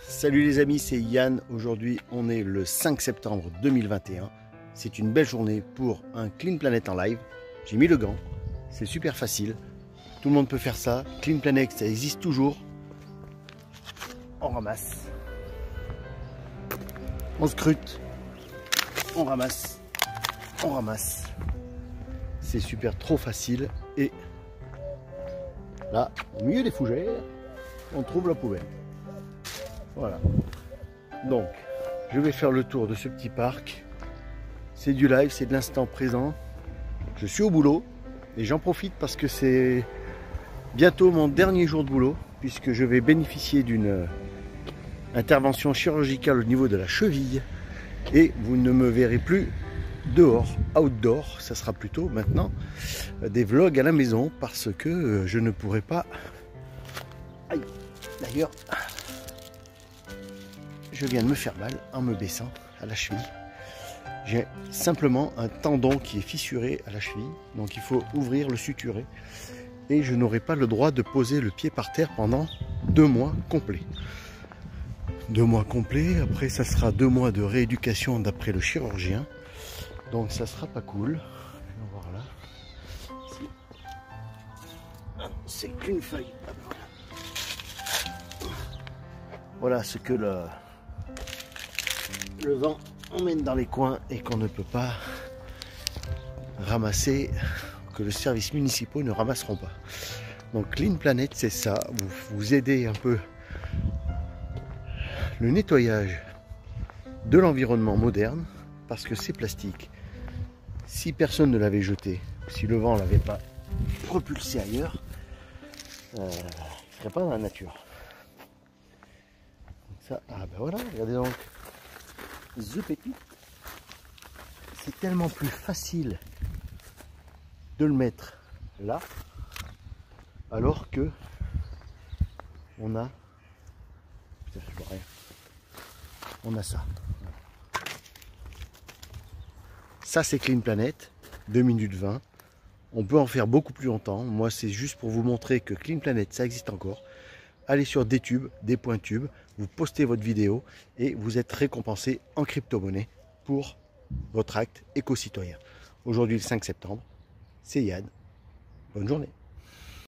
Salut les amis, c'est Yann. Aujourd'hui, on est le 5 septembre 2021. C'est une belle journée pour un Clean Planet en live. J'ai mis le gant, c'est super facile. Tout le monde peut faire ça. Clean Planet, ça existe toujours. On ramasse. On scrute. On ramasse. On ramasse. C'est super trop facile. Et là, au milieu des fougères, on trouve la poubelle. Voilà. Donc, je vais faire le tour de ce petit parc. C'est du live, c'est de l'instant présent. Je suis au boulot et j'en profite parce que c'est bientôt mon dernier jour de boulot, puisque je vais bénéficier d'une intervention chirurgicale au niveau de la cheville et vous ne me verrez plus dehors, outdoor. Ça sera plutôt maintenant des vlogs à la maison parce que je ne pourrai pas. Aïe, d'ailleurs, je viens de me faire mal en me baissant à la cheville. J'ai simplement un tendon qui est fissuré à la cheville, donc il faut ouvrir, le suturer. Et je n'aurai pas le droit de poser le pied par terre pendant 2 mois complets. 2 mois complets, après ça sera 2 mois de rééducation d'après le chirurgien. Donc ça sera pas cool. On va voir là. C'est qu'une feuille. Voilà ce que le vent emmène dans les coins et qu'on ne peut pas ramasser, que le service municipal ne ramasseront pas. Donc Clean Planet, c'est ça, vous aidez un peu le nettoyage de l'environnement moderne, parce que ces plastiques, si personne ne l'avait jeté, si le vent ne l'avait pas propulsé ailleurs, il ne serait pas dans la nature. Ça, ah ben voilà, regardez donc. The Pépite, c'est tellement plus facile de le mettre là, alors que on a, putain, je vois rien, on a ça. Ça c'est Clean Planet, 2 minutes 20. On peut en faire beaucoup plus longtemps. Moi c'est juste pour vous montrer que Clean Planet ça existe encore. Allez sur DTube, des.tube, vous postez votre vidéo et vous êtes récompensé en crypto-monnaie pour votre acte éco-citoyen. Aujourd'hui le 5 septembre, c'est Yann. Bonne journée.